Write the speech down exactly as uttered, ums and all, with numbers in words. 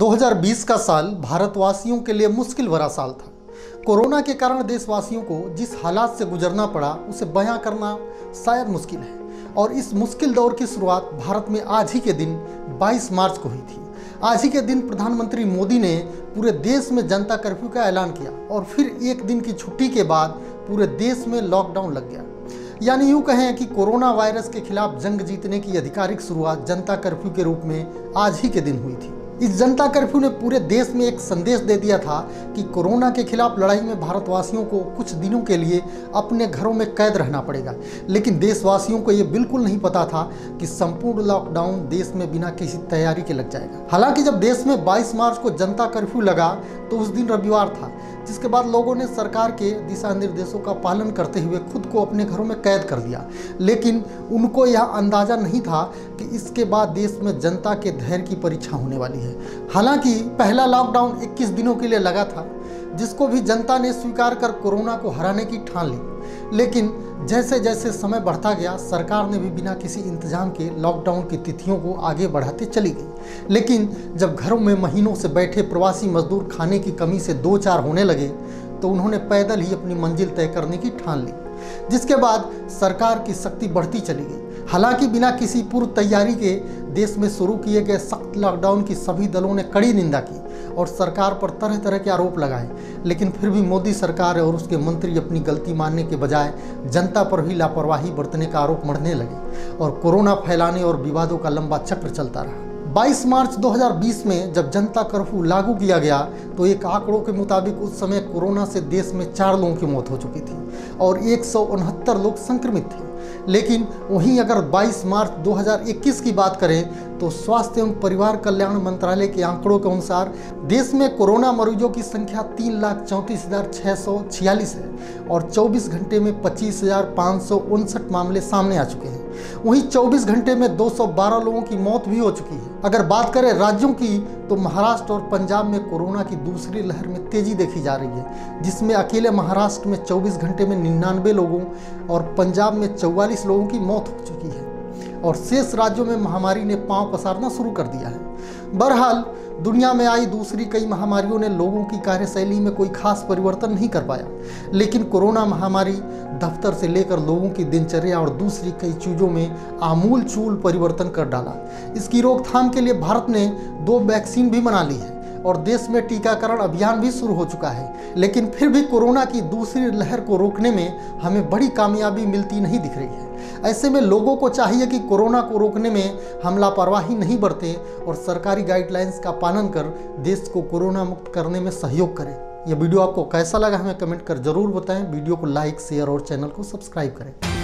दो हज़ार बीस का साल भारतवासियों के लिए मुश्किल भरा साल था। कोरोना के कारण देशवासियों को जिस हालात से गुजरना पड़ा उसे बयां करना शायद मुश्किल है। और इस मुश्किल दौर की शुरुआत भारत में आज ही के दिन बाईस मार्च को हुई थी। आज ही के दिन प्रधानमंत्री मोदी ने पूरे देश में जनता कर्फ्यू का ऐलान किया और फिर एक दिन की छुट्टी के बाद पूरे देश में लॉकडाउन लग गया। यानी यूँ कहें कि कोरोना वायरस के खिलाफ जंग जीतने की आधिकारिक शुरुआत जनता कर्फ्यू के रूप में आज ही के दिन हुई थी। इस जनता कर्फ्यू ने पूरे देश में एक संदेश दे दिया था कि कोरोना के खिलाफ लड़ाई में भारतवासियों को कुछ दिनों के लिए अपने घरों में कैद रहना पड़ेगा। लेकिन देशवासियों को ये बिल्कुल नहीं पता था कि संपूर्ण लॉकडाउन देश में बिना किसी तैयारी के लग जाएगा। हालांकि जब देश में बाईस मार्च को जनता कर्फ्यू लगा तो उस दिन रविवार था, जिसके बाद लोगों ने सरकार के दिशा निर्देशों का पालन करते हुए खुद को अपने घरों में कैद कर दिया। लेकिन उनको यह अंदाजा नहीं था कि इसके बाद देश में जनता के धैर्य की परीक्षा होने वाली है। हालांकि पहला लॉकडाउन इक्कीस दिनों के लिए लगा था, जिसको भी जनता ने स्वीकार कर कोरोना को हराने की ठान ली। लेकिन जैसे जैसे समय बढ़ता गया, सरकार ने भी बिना किसी इंतजाम के लॉकडाउन की तिथियों को आगे बढ़ाते चली गई। लेकिन जब घरों में महीनों से बैठे प्रवासी मजदूर खाने की कमी से दो चार होने लगे तो उन्होंने पैदल ही अपनी मंजिल तय करने की ठान ली, जिसके बाद सरकार की शक्ति बढ़ती चली गई। हालांकि बिना किसी पूर्व तैयारी के देश में शुरू किए गए सख्त लॉकडाउन की सभी दलों ने कड़ी निंदा की और सरकार पर तरह तरह के आरोप लगाए। लेकिन फिर भी मोदी सरकार और उसके मंत्री अपनी गलती मानने के बजाय जनता पर भी लापरवाही बरतने का आरोप मढ़ने लगे और कोरोना फैलाने और विवादों का लंबा चक्र चलता रहा। बाईस मार्च दो हज़ार बीस में जब जनता कर्फ्यू लागू किया गया तो एक आंकड़ों के मुताबिक उस समय कोरोना से देश में चार लोगों की मौत हो चुकी थी और एक सौ उनहत्तर लोग संक्रमित थे। लेकिन वहीं अगर बाईस मार्च दो हज़ार इक्कीस की बात करें तो स्वास्थ्य एवं परिवार कल्याण मंत्रालय के आंकड़ों के अनुसार देश में कोरोना मरीजों की संख्या तीन लाख चौंतीस हजार छः सौ छियालीस है और चौबीस घंटे में पच्चीस हजार पाँच सौ उनसठ मामले सामने आ चुके हैं। वहीं चौबीस घंटे में दो सौ बारह लोगों की मौत भी हो चुकी है। अगर बात करें राज्यों की तो महाराष्ट्र और पंजाब में कोरोना की दूसरी लहर में तेजी देखी जा रही है, जिसमें अकेले महाराष्ट्र में चौबीस घंटे में निन्यानवे लोगों और पंजाब में चौवालीस लोगों की मौत हो चुकी है और शेष राज्यों में महामारी ने पांव पसारना शुरू कर दिया है। बहरहाल दुनिया में आई दूसरी कई महामारियों ने लोगों की कार्यशैली में कोई खास परिवर्तन नहीं कर पाया, लेकिन कोरोना महामारी दफ्तर से लेकर लोगों की दिनचर्या और दूसरी कई चीज़ों में आमूल चूल परिवर्तन कर डाला। इसकी रोकथाम के लिए भारत ने दो वैक्सीन भी बना ली है और देश में टीकाकरण अभियान भी शुरू हो चुका है। लेकिन फिर भी कोरोना की दूसरी लहर को रोकने में हमें बड़ी कामयाबी मिलती नहीं दिख रही है। ऐसे में लोगों को चाहिए कि कोरोना को रोकने में हम लापरवाही नहीं बरतें और सरकारी गाइडलाइंस का पालन कर देश को कोरोना मुक्त करने में सहयोग करें। यह वीडियो आपको कैसा लगा हमें कमेंट कर जरूर बताएं। वीडियो को लाइक, शेयर और चैनल को सब्सक्राइब करें।